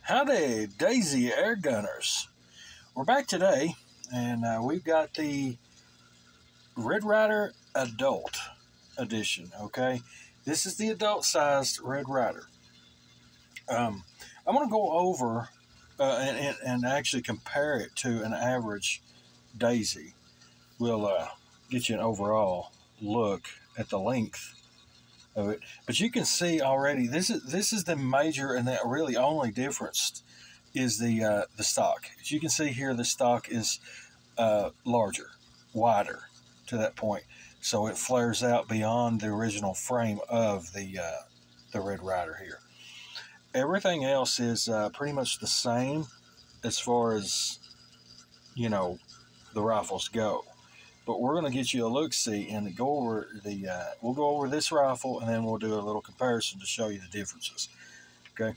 Howdy, Daisy Air Gunners. We're back today, and we've got the Red Ryder Adult Edition, okay? This is the adult-sized Red Ryder. I'm going to go over and actually compare it to an average Daisy. We'll get you an overall look at the length of it, but you can see already this is the major and the really only difference is the stock. As you can see here, the stock is larger, wider to that point, so it flares out beyond the original frame of the Red Ryder here. Everything else is pretty much the same as far as the rifles go. But we're going to get you a look-see and go over we'll go over this rifle, and then we'll do a little comparison to show you the differences. Okay.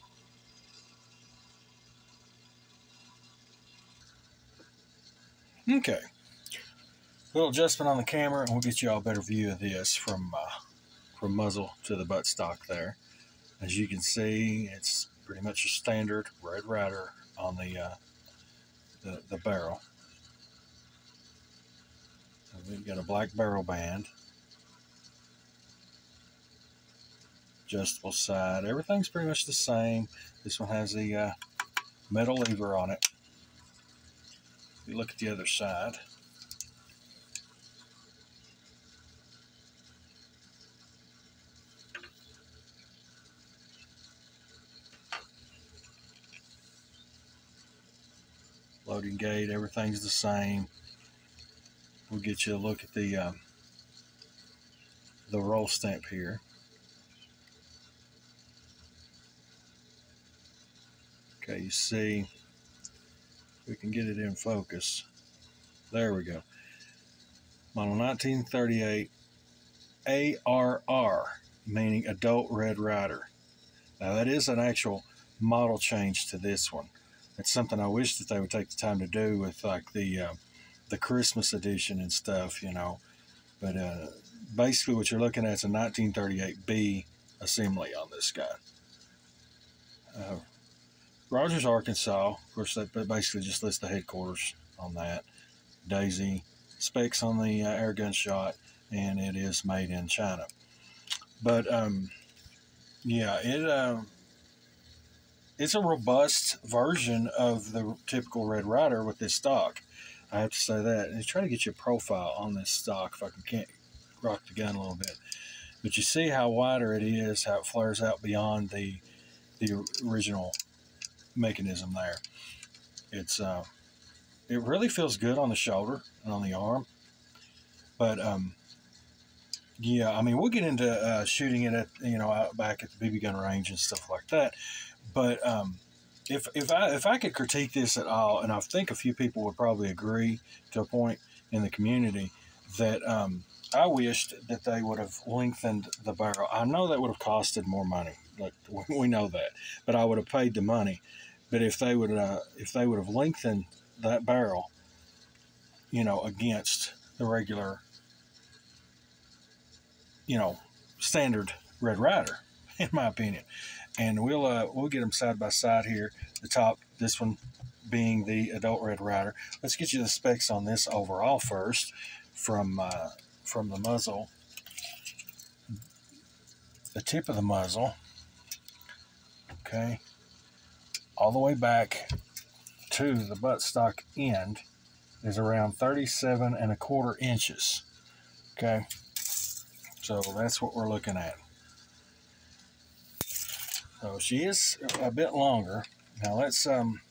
Okay. A little adjustment on the camera, and we'll get you all a better view of this from muzzle to the buttstock there. As you can see, it's pretty much a standard Red Ryder on the barrel. We've got a black barrel band, adjustable side. Everything's pretty much the same. This one has the metal lever on it. If you look at the other side, loading gate, everything's the same. We'll get you a look at the roll stamp here. Okay, you see, we can get it in focus. There we go. Model 1938 ARR, meaning Adult Red Ryder. Now that is an actual model change to this one. It's something I wish that they would take the time to do with like the Christmas edition and stuff, but basically what you're looking at is a 1938B assembly on this guy. Rogers, Arkansas, of course, that basically just lists the headquarters on that. Daisy, specs on the air gun shot, and it is made in China. But yeah, it's a robust version of the typical Red Ryder with this stock. I have to say that. And try to get you a profile on this stock if I can't rock the gun a little bit. But you see how wider it is, how it flares out beyond the original mechanism there. It's it really feels good on the shoulder and on the arm. But yeah, I mean, we'll get into shooting it at out back at the BB gun range and stuff like that. But if I could critique this at all, and I think a few people would probably agree to a point in the community, that I wished that they would have lengthened the barrel. I know that would have costed more money, like we know that, but I would have paid the money. But if they would have lengthened that barrel, against the regular, standard Red Ryder, in my opinion. And we'll get them side by side here. The top, this one being the Adult Red Ryder. Let's get you the specs on this overall first, from the muzzle, the tip of the muzzle, okay, all the way back to the buttstock end is around 37¼ inches. Okay, so that's what we're looking at. So she is a bit longer. Now let's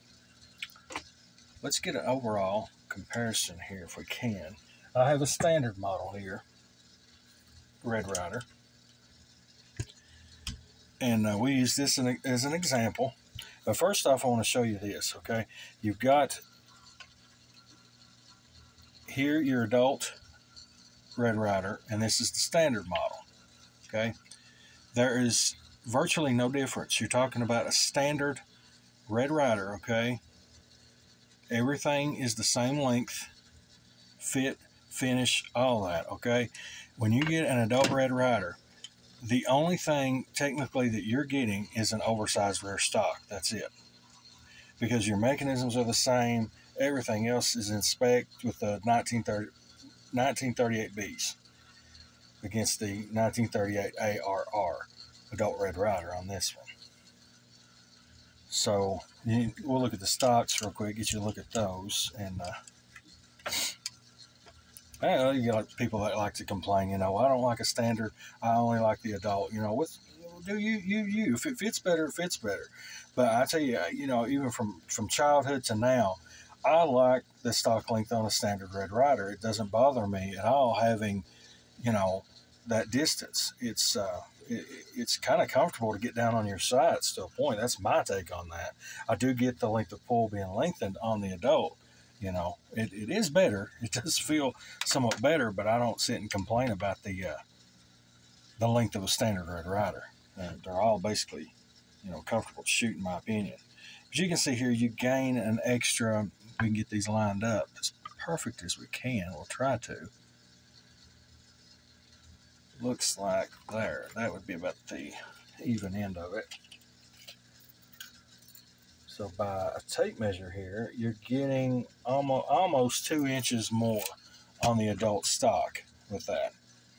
get an overall comparison here if we can. I have a standard model here, Red Ryder, and we use this as an example. But first off, I want to show you this. Okay, you've got here your Adult Red Ryder, and this is the standard model. Okay, there is virtually no difference. You're talking about a standard Red Ryder, okay? Everything is the same length, fit, finish, all that, okay? When you get an Adult Red Ryder, the only thing technically that you're getting is an oversized rear stock. That's it. because your mechanisms are the same. Everything else is in spec with the 1938Bs against the 1938 ARR, Adult Red Ryder, on this one. So we'll look at the stocks real quick, get you a look at those. And you got people that like to complain, I don't like a standard, I only like the adult. Do you. If it fits better, it fits better. But I tell you, even from childhood to now, I like the stock length on a standard Red Ryder. It doesn't bother me at all having, that distance. It's kind of comfortable to get down on your sides to a point. That's my take on that. I do get the length of pull being lengthened on the adult. It is better. It does feel somewhat better, but I don't sit and complain about the length of a standard Red Ryder. They're all basically, comfortable to shoot, in my opinion. But you can see here, you gain an extra. We can get these lined up as perfect as we can. We'll try to. Looks like there. That would be about the even end of it. So by a tape measure here, you're getting almost 2 inches more on the adult stock with that.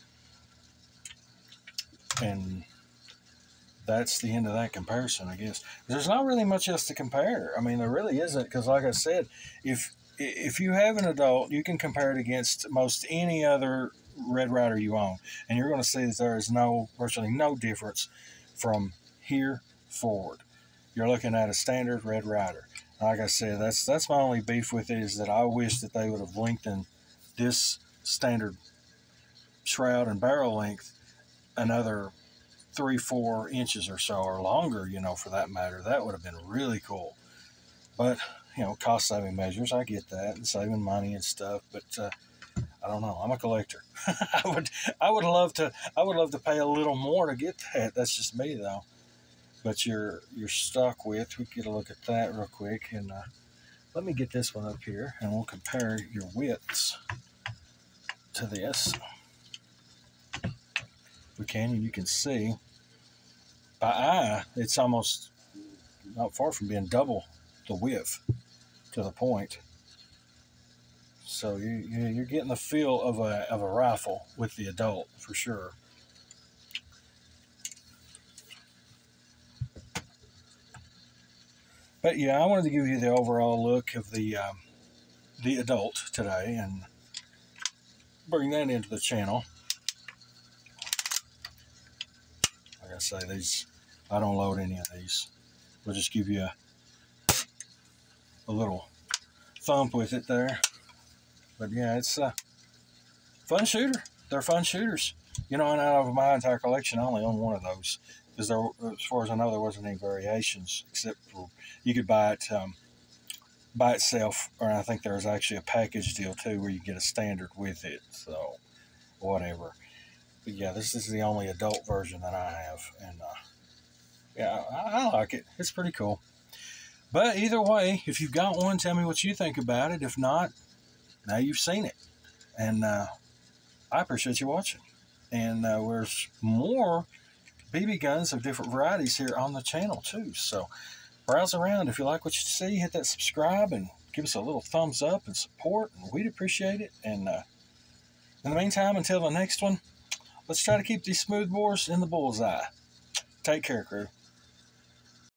And that's the end of that comparison, I guess. There's not really much else to compare. I mean, there really isn't, because like I said, if you have an adult, you can compare it against most any other Red Ryder you own, and you're going to see that there is virtually no difference from here forward. You're looking at a standard Red Ryder. Like I said, that's my only beef with it, is that I wish that they would have lengthened this standard shroud and barrel length another 3-4 inches or so, or longer, for that matter. That would have been really cool. But cost saving measures, I get that, and saving money and stuff, but I don't know. I'm a collector. I would love to pay a little more to get that. That's just me, though. But your stock width, we get a look at that real quick, and let me get this one up here, and we'll compare your widths to this. We can, and you can see by eye, it's almost not far from being double the width to the point. So you're getting the feel of a rifle with the adult for sure. But yeah, I wanted to give you the overall look of the adult today and bring that into the channel. Like I say, I don't load any of these. We'll just give you a little thump with it there. But yeah, it's a fun shooter. They're fun shooters. And out of my entire collection, I only own one of those. Because as far as I know, there wasn't any variations, except for you could buy it by itself, or I think there was actually a package deal too where you get a standard with it. So whatever. But yeah, this is the only adult version that I have, and yeah, I like it. It's pretty cool. But either way, if you've got one, tell me what you think about it. If not, now you've seen it, and I appreciate you watching. And there's more BB guns of different varieties here on the channel too. So browse around. If you like what you see, hit that subscribe and give us a little thumbs up and support, and we'd appreciate it. And in the meantime, until the next one, let's try to keep these smooth bores in the bullseye. Take care, crew.